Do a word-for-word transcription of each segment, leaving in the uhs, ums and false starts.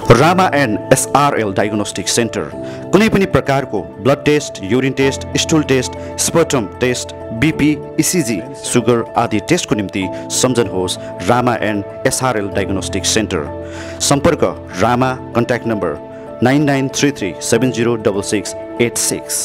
Rama and SRL diagnostic centre कुनै पनि प्रकारको blood test, urine test, stool test, sputum test, BP, ECG, sugar आदि टेस्टको निम्ति सम्झनुहोस् Rama and SRL diagnostic centre. सम्पर्क Rama, contact number nine nine three three seven zero double six eight six.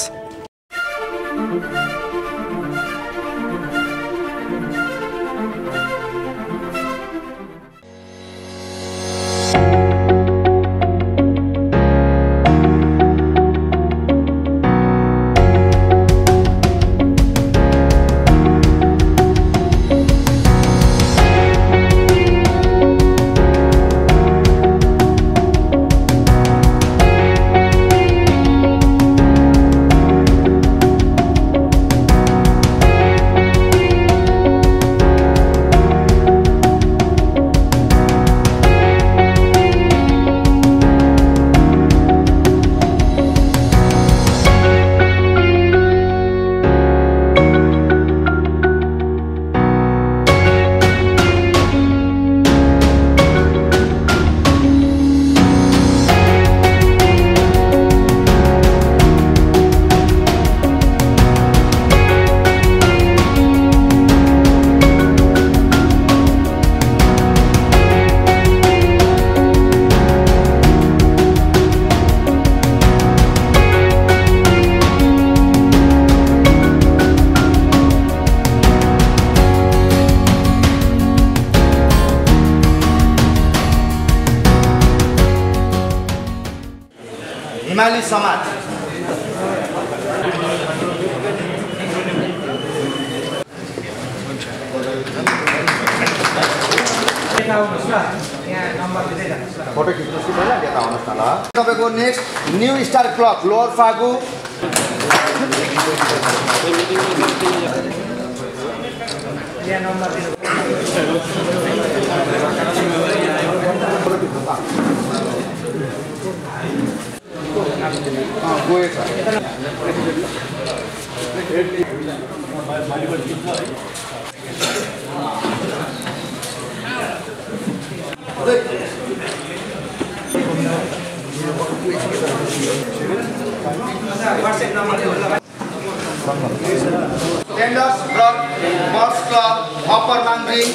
Himali समाज photo खिच्नुहोस् कि पहिला यता आउनुहोस् न ल। तपाईँको next new star club lower Phagu गयो छ। टेन्डर्स ब्लक बस क्लब अप्पर माङ्ग्रिङ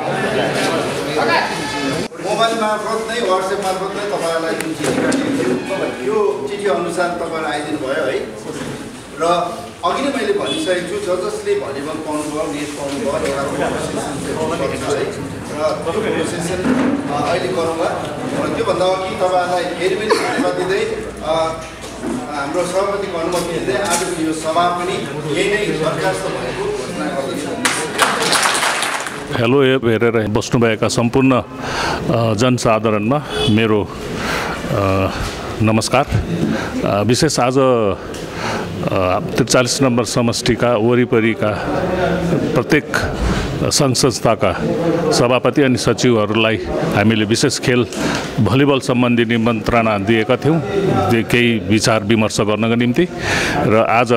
मोबाइल मार्फत नै वाट्सएप मार्फत नै तपाईँलाई जुन चिठी काटिएको यो चिठी अनुसार तपाईँहरू आइदिनु भयो है। र अघि नै मैले भनिसकेको छु ज जसले भलिबल पाउनुभयो, नेट पाउनुभयो, एउटा है र त्यो सेसन अहिले गरौँला। र त्योभन्दा अघि तपाईँहरूलाई फेरि पनि धन्यवाद दिँदै हाम्रो सभापतिको अनुमति दिँदै आजको यो सभा पनि यही नै बर्खास्त भएको घोषणा गर्दछु। हेलो एप हेरेर बस्नुभएका सम्पूर्ण जनसाधारणमा मेरो नमस्कार। विशेष आज त्रिचालिस नम्बर समष्टिका वरिपरिका प्रत्येक सङ्घ संस्थाका सभापति अनि सचिवहरूलाई हामीले विशेष खेल भलिबल सम्बन्धी निमन्त्रणा दिएका थियौँ केही विचार विमर्श गर्नका निम्ति। र आज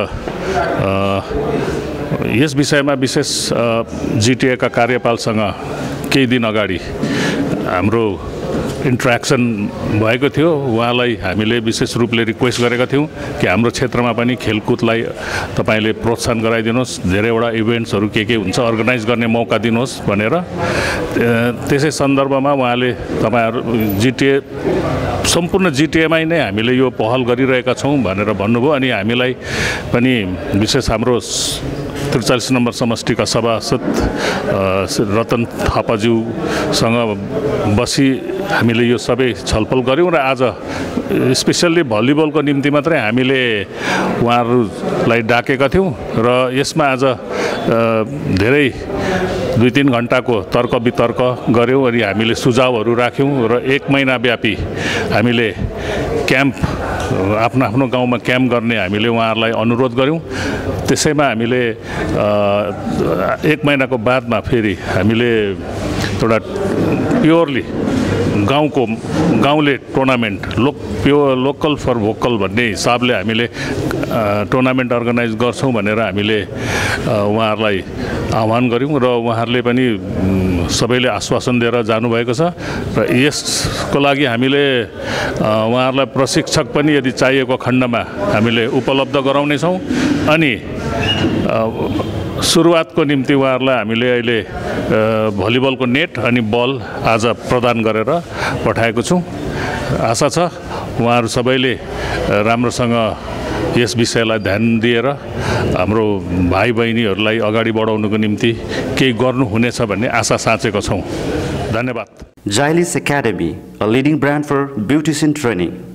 यस विषयमा विशेष जिटिएका कार्यपालसँग केही दिन अगाडि हाम्रो इन्ट्र्याक्सन भएको थियो। उहाँलाई हामीले विशेष रूपले रिक्वेस्ट गरेका थियौँ कि हाम्रो क्षेत्रमा पनि खेलकुदलाई तपाईँले प्रोत्साहन गराइदिनुहोस्, धेरैवटा इभेन्ट्सहरू के के हुन्छ अर्गनाइज गर्ने मौका दिनुहोस् भनेर। त्यसै सन्दर्भमा उहाँले तपाईँहरू जिटिए सम्पूर्ण जिटिएमै नै हामीले यो पहल गरिरहेका छौँ भनेर भन्नुभयो। अनि हामीलाई पनि विशेष हाम्रो त्रिचालिस नम्बर समष्टिका सभासद रतन थापाज्यूसँग बसी हामीले यो सबै छलफल गऱ्यौँ। र आज स्पेसल्ली भलिबलको निम्ति मात्रै हामीले उहाँहरूलाई डाकेका थियौँ। र यसमा आज धेरै दुई तिन घन्टाको तर्क वितर्क गऱ्यौँ अनि हामीले सुझावहरू राख्यौँ। र एक महिनाव्यापी हामीले क्याम्प आफ्नो आफ्नो गाउँमा क्याम्प गर्ने हामीले उहाँहरूलाई अनुरोध गऱ्यौँ। त्यसैमा हामीले एक महिनाको बादमा फेरि हामीले एउटा प्योरली गाउँको गाउँले टुर्नामेन्ट लोक प्योर लोकल फर भोकल भन्ने हिसाबले हामीले टुर्नामेन्ट अर्गनाइज गर्छौँ भनेर हामीले उहाँहरूलाई आह्वान गऱ्यौँ र उहाँहरूले पनि सबैले आश्वासन दिएर जानुभएको छ र यसको लागि हामीले उहाँहरूलाई प्रशिक्षक पनि यदि चाहिएको खण्डमा हामीले उपलब्ध गराउनेछौँ अनि सुरुवातको निम्ति उहाँहरूलाई हामीले अहिले भलिबलको नेट अनि बल आज प्रदान गरेर पठाएको छौँ। आशा छ उहाँहरू सबैले राम्रोसँग यस विषयलाई ध्यान दिएर हाम्रो भाइ बहिनीहरूलाई अगाडि बढाउनुको निम्ति केही गर्नुहुनेछ भन्ने आशा साँचेको छौँ। धन्यवाद। Xylys Academy, a leading brand for beautician training.